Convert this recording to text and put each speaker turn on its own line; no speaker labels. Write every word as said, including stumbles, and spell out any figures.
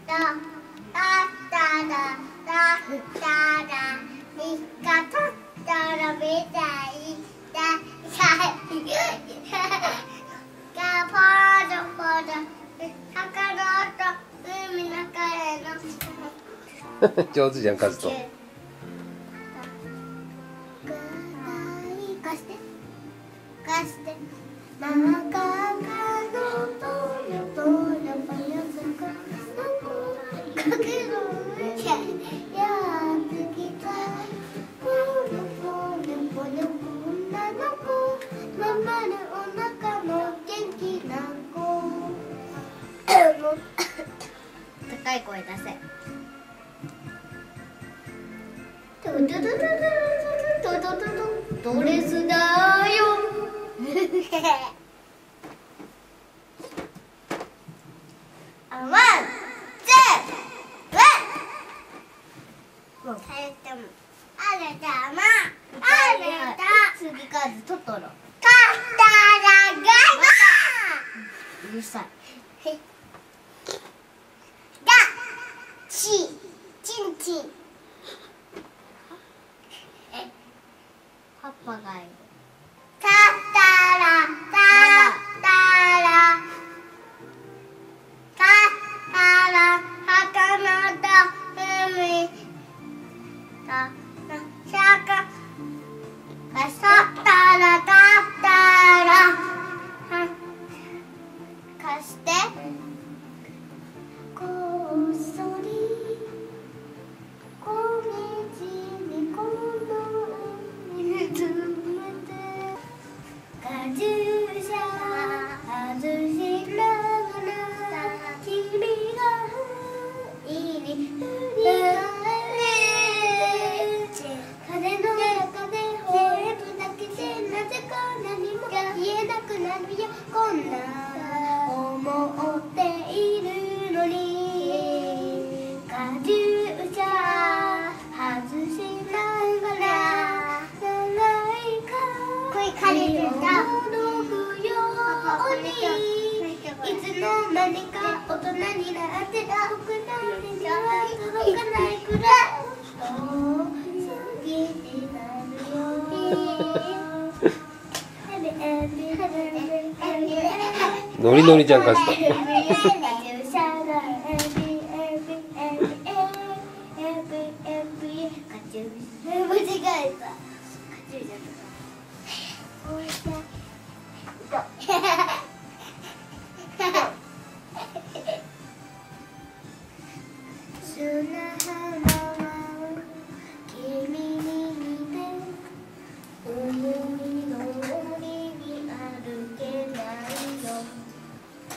たたらたたらみかたたらみたいださいがパードパード魚と海の中への
上手じゃん、カズト。
貸して貸して中がのとよとよぱよそこかけろやってきたぽよぽよぽよ女の子まんまるお腹の元気な子高い声出せトゥトゥトゥトゥトゥトゥトゥトゥドレスだよあ、ワン、ツー、ワンもう帰ってもあれだまあれだ次カズトトロカッタラガマうるさいがちちんちんパパがいる。たったら、たったら。たったら、魚と海。た、た、か。たったら、たったら。貸して。こっそり。小道にこの。カチューシャ外しながら君がいいに振り返る風の中で吠えるだけでなぜか何も言えなくなるよこんな思っているのにカチューシャ外しながら借りてたいつの間にか大人になってた僕なんてじゃ届かないくらい遠すぎてなるよ
ノリノリちゃんカズト。
砂浜